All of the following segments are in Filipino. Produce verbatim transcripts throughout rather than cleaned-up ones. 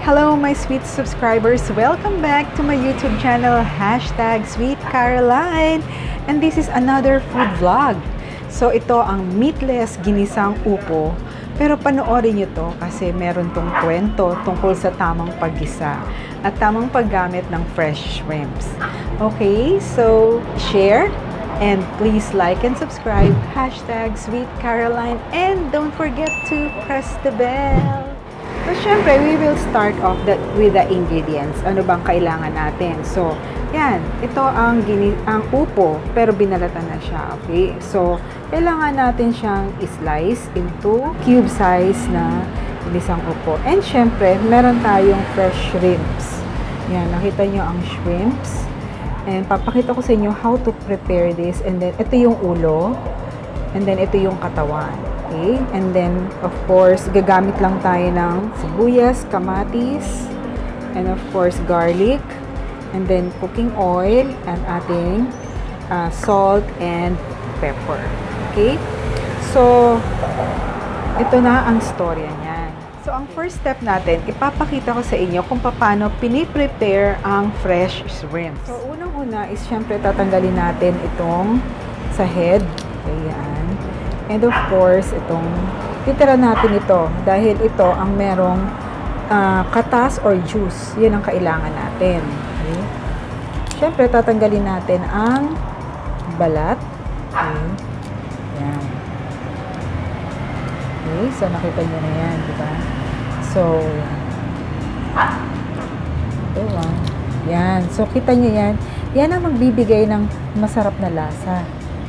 Hello my sweet subscribers! Welcome back to my YouTube channel, hashtag Sweet Caroline. And this is another food vlog. So ito ang meatless ginisang upo. Pero panoorin nyo to kasi meron tong kwento tungkol sa tamang paggisa at tamang paggamit ng fresh shrimps. Okay, so share and please like and subscribe, hashtag Sweet Caroline, and don't forget to press the bell. So, syempre, we will start off that with the ingredients. Ano bang kailangan natin? So, yan. Ito ang, gini ang upo, pero binalatan na siya. Okay? So, kailangan natin siyang slice into cube size na isang upo. And syempre, meron tayong fresh shrimps. Yan. Nakita nyo ang shrimps. And papakita ko sa inyo how to prepare this. And then, ito yung ulo. And then, ito yung katawan. Okay? And then, of course, gagamit lang tayo ng sibuyas, kamatis, and of course, garlic, and then cooking oil, and ating uh, salt and pepper. Okay? So, ito na ang storya niyan. So, ang first step natin, ipapakita ko sa inyo kung paano piniprepare ang fresh shrimps. So, unang-una is, syempre, tatanggalin natin itong sa head. Ayan. And of course, itong titira natin ito dahil ito ang merong uh, katas or juice. Yan ang kailangan natin. Okay? Siyempre, tatanggalin natin ang balat. Okay? Yan. Okay, so nakita nyo na yan, di ba? So, ito ah. Yan. So, kita nyo yan. Yan ang magbibigay ng masarap na lasa.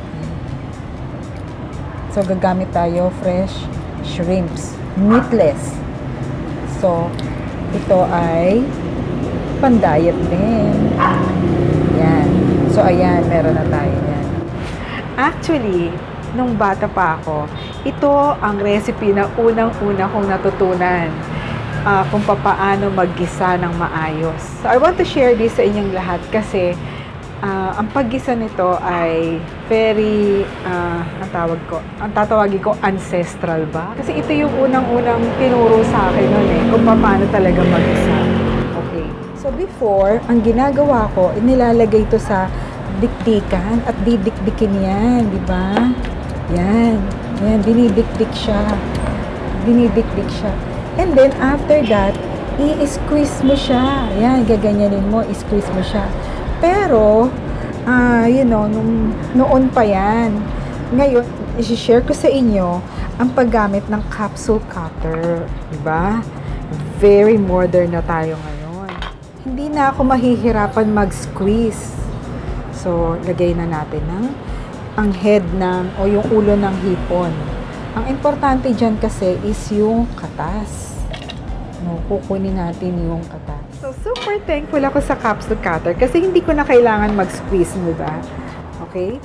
So, gagamit tayo fresh shrimps. Meatless. So, ito ay pan-diet din. Yan. So, ayan. Meron na tayo yan. Actually, nung bata pa ako, ito ang recipe na unang-una kong natutunan uh, kung paano maggisa ng maayos. So, I want to share this sa inyong lahat kasi Uh, ang paggisa nito ay very, uh, ang tawag ko, ang tatawagin ko ancestral ba? Kasi ito yung unang-unang tinuro sa akin noon eh, kung paano talaga maggisa. Okay. So before, ang ginagawa ko, inilalagay ito sa dikdikan at didikdikin yan, di ba? Yan. Yan, binibikdik siya. Binibikdik siya. And then after that, i-squeeze mo siya. Yan, gaganyanin mo, i-squeeze mo siya. Pero, uh, you know, nung, noon pa yan. Ngayon, i-share ko sa inyo ang paggamit ng capsule cutter. Diba? Very modern na tayo ngayon. Hindi na ako mahihirapan mag-squeeze. So, lagay na natin ng ang head ng, o yung ulo ng hipon. Ang importante dyan kasi is yung katas. No, kukunin natin yung katas. So, super thankful ako sa capsule cutter kasi hindi ko na kailangan mag-squeeze, di ba? Okay?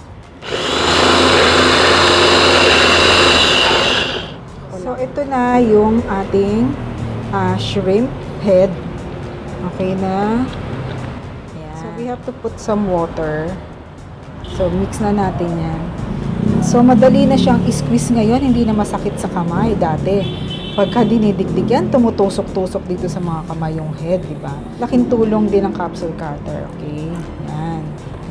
So, ito na yung ating uh, shrimp head. Okay na. Ayan. So, we have to put some water. So, mix na natin yan. So, madali na siyang i-squeeze ngayon. Hindi na masakit sa kamay dati. Pagka dinidikdik yan, tumutusok-tusok dito sa mga kamay yung head, di ba? Laking tulong din ng capsule cutter, okay? Yan.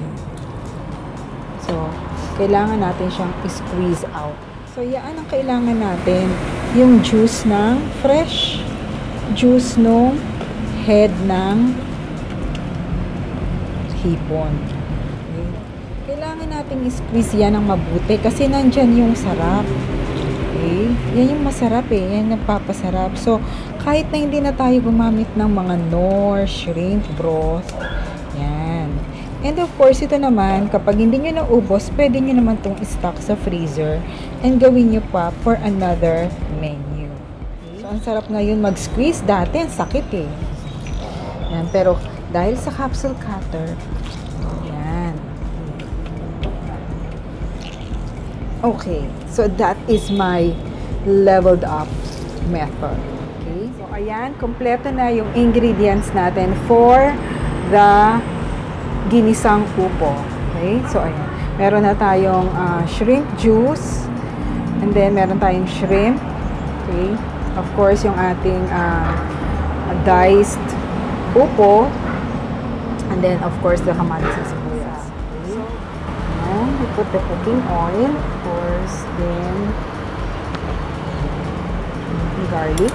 So, kailangan natin siyang squeeze out. So, yan ang kailangan natin. Yung juice ng fresh juice ng head ng hipon. Okay? Kailangan natin squeeze yan ng mabuti kasi nandyan yung sarap. Okay? Yan yung masarap eh. Yan yung nagpapasarap. So, kahit na hindi na tayo gumamit ng mga nor, shrimp broth, yan. And of course, ito naman, kapag hindi nyo naubos, pwede nyo naman itong stock sa freezer and gawin nyo pa for another menu. Okay? So, ang sarap ngayon mag-squeeze. Dati, ang sakit eh. Yan. Pero, dahil sa capsule cutter, yan. Okay, so that is my leveled up method. Okay, so ayan, kompleto na yung ingredients natin for the ginisang upo. Okay, so ayan, meron na tayong uh, shrimp juice, and then meron tayong shrimp. Okay, of course yung ating uh, diced upo, and then of course the kamatis and sibuyas. Okay. And we put the cooking oil, of course, then garlic.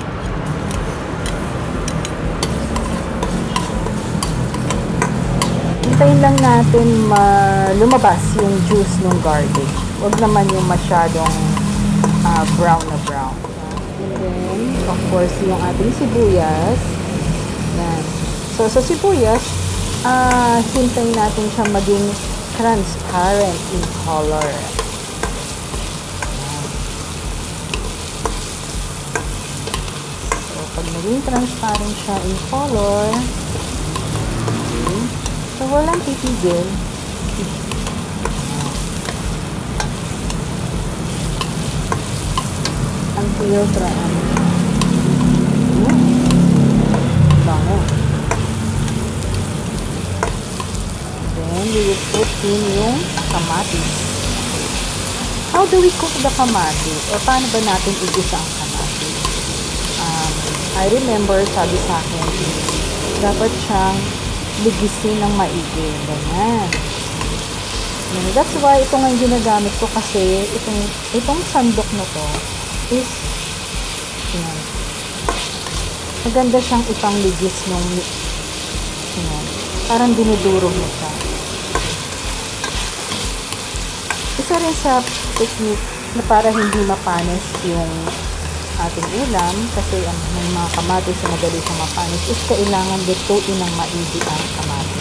Hintayin lang natin ma lumabas yung juice ng garlic. Huwag naman yung masyadong uh, brown na brown. And then, of course, yung ating sibuyas. Yan. So, sa sibuyas, uh, hintayin natin siya maging transparent in color. So, pag naging transparent siya in color, okay, so walang titigil. Until brown. Hmm? Bango. Then, we will put in yung kamatis. How do we cook the kamatis? O paano ba natin igisa ang kamatis? Um, I remember, sabi sa akin, dapat siyang ligisin ng maigi. Ganyan. And that's why ito nga yung ginagamit ko kasi itong, itong sandok na to is yan. Maganda siyang ipangligis nung yan. Parang dinudurog mo siya. Isa rin sa technique na para hindi mapanis yung ating ulam kasi um, may mga kamatis na madali sa mapanis is kailangan lutuin ng maigi ang kamatis.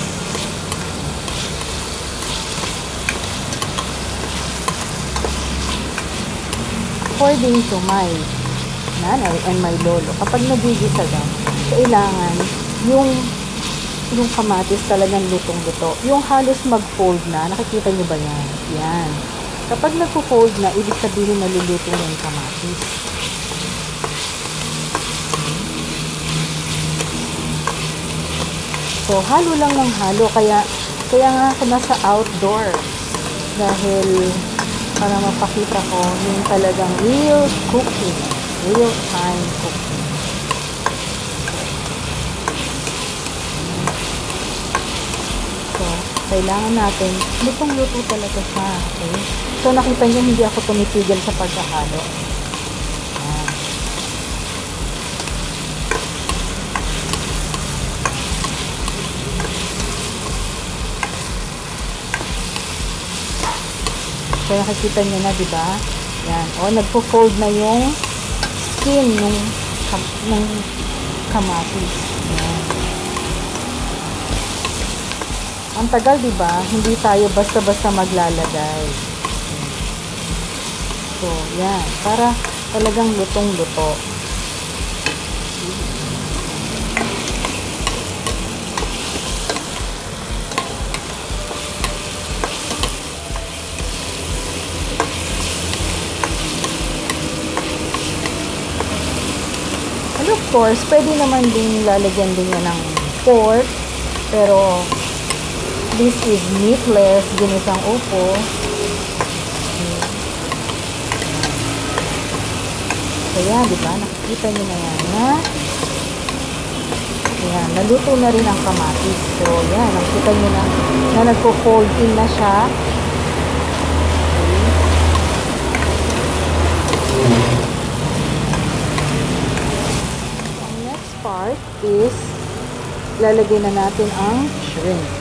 According to my nanay and my lolo, kapag nagigisa daw, kailangan yung yung kamatis talagang lutong-luto. Yung halos mag-fold na, nakikita nyo ba yan? Yan. Kapag nag-fold na, ibig sabihin naluluto na yung kamatis. So, halo lang ng halo. Kaya, kaya nga ako nasa outdoor. Dahil, para mapakita ko yung talagang real cooking. Real time cooking. So, kailangan natin, lutong-luto talaga siya. Okay? So, nakita niyo, hindi ako tumitigil sa pagkahalo. Ayan. So, nakikita niyo na, di ba? Yan. O, nagpo-fold na yung skin ng, ng kamatis. Yan. Ang tagal, di ba? Hindi tayo basta-basta maglalagay. So, yan. Para talagang lutong-luto. And of course, pwede naman din lalagyan din yan ng pork. Pero, this is meatless, ginisang upo. So, yan, di ba? Nakikita nyo na yan, ha? Yan, naluto na rin ang kamatis. So, yan, nakikita nyo na, na nagpo-fold in na siya. Ang next part is, lalagyan na natin ang shrimps.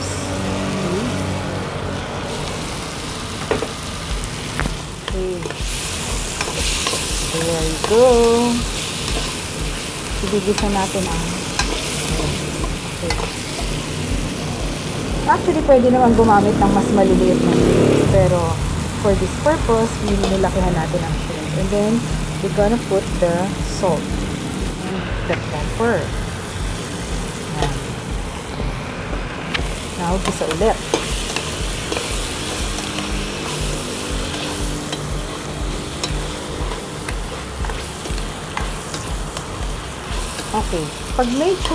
There you go. Ibigisa natin ang okay. Actually, pwede naman gumamit ng mas maliliit na shrimp. Pero, for this purpose, nilakihan natin ang shrimp. And then, we're gonna put the salt and the pepper. Yan. Now, gisa ulit. Okay. Pag medyo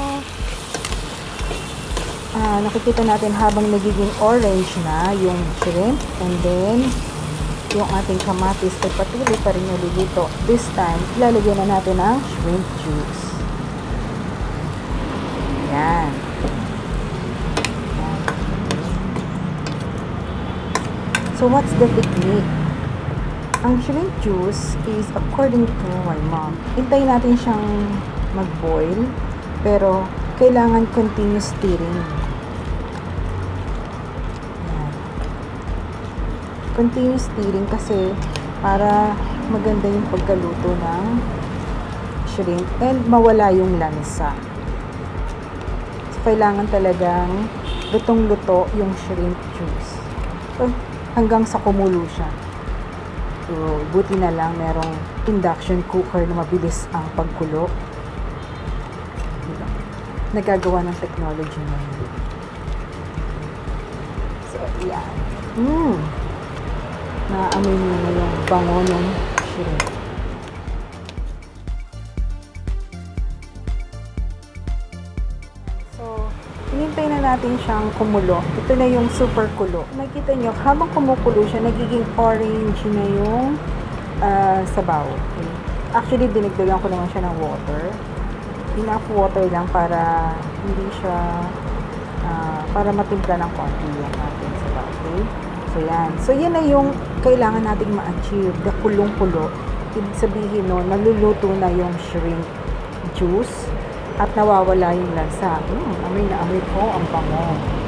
ah, nakikita natin habang nagiging orange na yung shrimp and then yung ating kamatis ay patuloy pa rin naluluto. This time, ilalagyan na natin ang shrimp juice. Yan. So, what's the technique? Ang shrimp juice is, according to my mom, hintayin natin siyang mag-boil, pero kailangan continuous stirring. Yan. Continuous stirring kasi para maganda yung pagkaluto ng shrimp and mawala yung lansa. So, kailangan talagang lutong-luto yung shrimp juice. So, hanggang sa kumulo siya. So, buti na lang merong induction cooker na mabilis ang pagkulo. Diba? Nagagawa ng technology na yun. So, yan. Mmm. Naamoy mo na yung bango ng shrimp. So, hinintay na natin siyang kumulo. Ito na yung super kulo. Nakita nyo, habang kumukulo siya, nagiging orange na yung uh, sabaw. Okay. Actually, dinagdagan ko naman siya ng water. Enough water lang para hindi siya, uh, para matimpla ng konti yung ating sabaw. Okay? So, yan. So, yan na yung kailangan nating ma-achieve. The kulong-kulo. Ibig sabihin no, naluluto na yung shrimp juice at nawawala yung lansa. Hmm, amoy na amoy ko ang bango.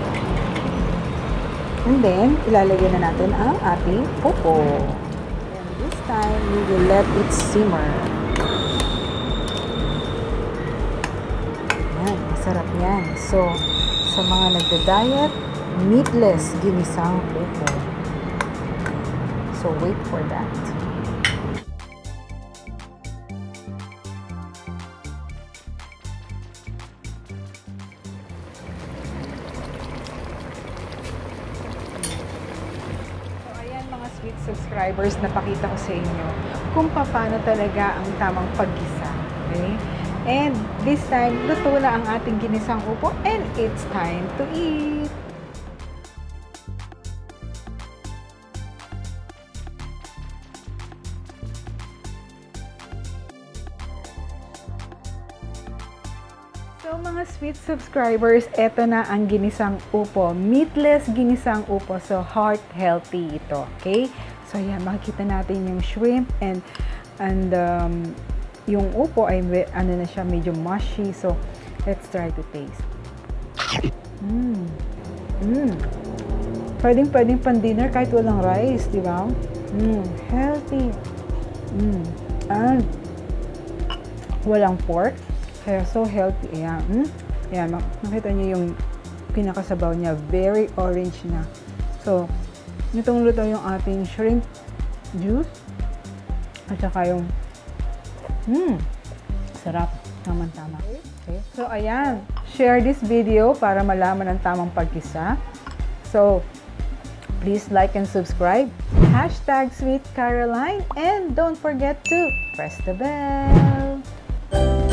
And then, ilalagay na natin ang ating pupo. And this time, we will let it simmer. Yan, masarap yan. So, sa mga nagda-diet, meatless ginisang pupo. So, wait for that. Sweet subscribers, napakita ko sa inyo kung paano talaga ang tamang paggisa. Okay? And this time, luto na ang ating ginisang upo and it's time to eat! So mga sweet subscribers, eto na ang ginisang upo. Meatless ginisang upo. So heart healthy ito. Okay? So yan, makikita natin yung shrimp and and um, yung upo ay ano na siya, medyo mushy. So let's try to taste. Mmm. Mmm. Pwedeng pwedeng pan dinner kahit walang rice, di ba? Mmm. Healthy. Mmm. And walang pork. Kaya so healthy. Ayan. Hmm? Ayan. Makita nyo yung pinakasabaw niya. Very orange na. So, nitong luto yung ating shrimp juice. At saka yung hmm, sarap. Tama-tama. Okay. So, ayan. Share this video para malaman ang tamang paggisa. So, please like and subscribe. Hashtag Sweet Caroline. And don't forget to press the bell.